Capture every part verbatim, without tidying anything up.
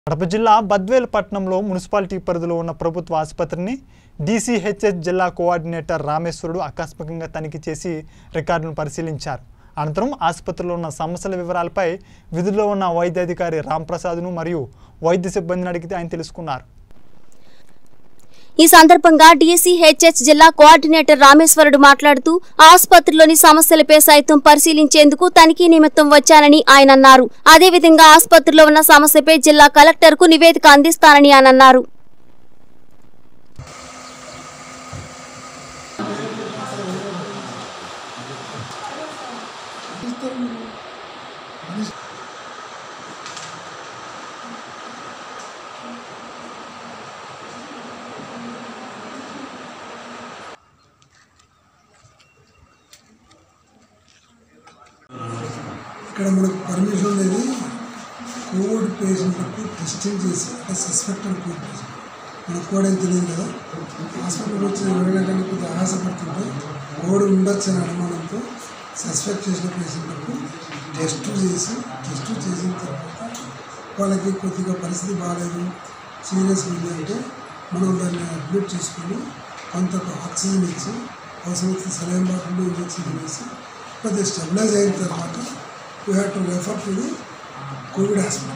కడప జిల్లా బద్వేల్ పట్టణంలో మున్సిపాలిటీ పరిధిలో ఉన్న ప్రభుత్వ ఆసుపత్రిని డీసీహెచ్ఎస్ జిల్లా కోఆర్డినేటర్ రామేశ్వరుడు ఆకస్మికంగా తనిఖీ చేసి రికార్డులను పరిశీలించారు. అనంతరం ఆసుపత్రిలో ఉన్న సమస్యల వివరాలపై విధుల్లో ఉన్న వైద్యాధికారి రాంప్రసాద్ను మరియు వైద్య సిబ్బందిని అడిగితే ఆయన తెలుసుకున్నారు. ఈ సందర్భంగా డీసీహెచ్ఎస్ జిల్లా కోఆర్డినేటర్ రామేశ్వరుడు మాట్లాడుతూ ఆసుపత్రిలోని సమస్యలపై సైతం పరిశీలించేందుకు తనిఖీ నిమిత్తం వచ్చానని ఆయన అన్నారు. అదేవిధంగా ఆసుపత్రిలో ఉన్న సమస్యపై జిల్లా కలెక్టర్ కు నివేదిక అందిస్తానని ఆయన అన్నారు. ఇక్కడ మనకు పర్మిషన్ అనేది కోవిడ్ పేషెంట్లకు టెస్టింగ్ చేసి అంటే సస్పెక్టెడ్ కోవిడ్ పేషెంట్ మనకు కోడ్ ఏం తెలియదు కదా. హాస్పిటల్కి వచ్చి ఎవరైనా కానీ కొద్దిగా ఆశపడుతుంటే కోవిడ్ ఉండొచ్చు అనే అనుమానంతో సస్పెక్ట్ చేసిన పేషెంట్లకు టెస్ట్ చేసి టెస్ట్ చేసిన తర్వాత వాళ్ళకి కొద్దిగా పరిస్థితి బాగాలేదు, సీరియస్ ఉంది అంటే మనం దాన్ని అడ్మిట్ చేసుకొని కొంత ఆక్సిజన్ ఇచ్చి అవసరమైతే సలైన్ బాటిల్లో ఇంజక్షన్ వేసి కొద్దిగా స్టెబిలైజ్ అయిన తర్వాత we have to refer to the COVID hospital.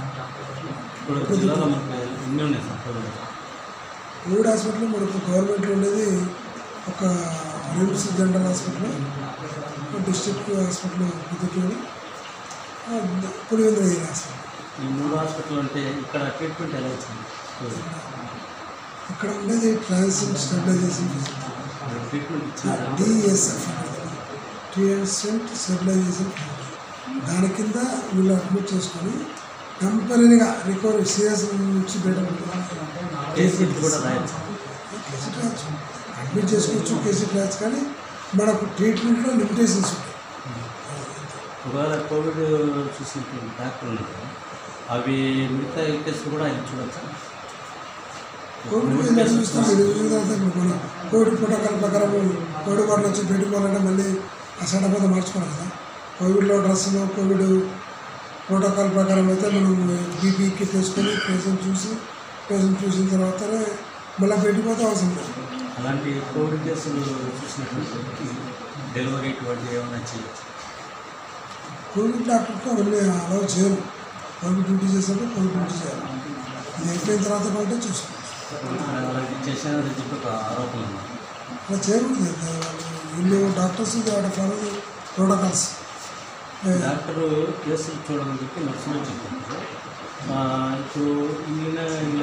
COVID hospital మనకు గవర్నమెంట్లో ఉండేది ఒక RIMS general hospital, district hospital Pudutur, Pulivendula area hospital. ఈ మూడు హాస్పిటల్ అంటే ఇక్కడ ట్రీట్మెంట్ ఎలా వచ్చింది? ఇక్కడ ఉండేది transit stabilization treatment DSF transit stabilization. దాని కింద వీళ్ళు అడ్మిట్ చేసుకొని టెంపరీగా రికవరీ సీరియస్ నుంచి కేసీట్ కూడా రాయొచ్చు, కేసీట్ రాయొచ్చు, అడ్మిట్ చేసుకోవచ్చు, కేసీట్ రాయొచ్చు. కానీ మనకు ట్రీట్మెంట్లో లిమిటేషన్స్ ఉంటాయి. ఒకవేళ కోవిడ్ చూసినటువంటి డాక్టర్ ఉన్నారు, అవి మిగతా కేసులు కూడా ఆయన చూడొచ్చు. కోవిడ్ ఎలా చూస్తాం? ఇది చూసిన తర్వాత మన కోవిడ్ ప్రోటోకాల్ ప్రకారం కోవిడ్ వాటిలో వచ్చి పెట్టుకోవాలంటే మళ్ళీ ఆ సడపద మార్చుకోవాలి కదా. కోవిడ్లో డ్రెస్సులో కోవిడ్ ప్రోటోకాల్ ప్రకారం అయితే మనం బీపీకి తీసుకొని పేషెంట్ చూసి పేషెంట్ చూసిన తర్వాతనే మళ్ళీ పెట్టిపోతే అవసరం లేదు. అలాంటి కోవిడ్ కేసులు చూసినటువంటి డెలివరీ ఇటువంటి ఏమైనా చేయవచ్చు. కోవిడ్ డాక్టర్కి అవన్నీ అలౌ చేయరు. కోవిడ్ డ్యూటీ చేసేప్పుడు కోవిడ్ డ్యూటీ చేయాలి. ఇది అయిపోయిన తర్వాత కంటే చూసుకోవచ్చు. అలాంటి చేసినారని చెప్పి ఒక ఆరోపణ ఉన్నారు. అలా చేయకూడదు. వీళ్ళు డాక్టర్స్ ఫాలో ప్రోటోకాల్స్. డాక్టరు కేసులు చూడమని చెప్పి నర్సులు చెప్పారు. ఇప్పుడు ఈయన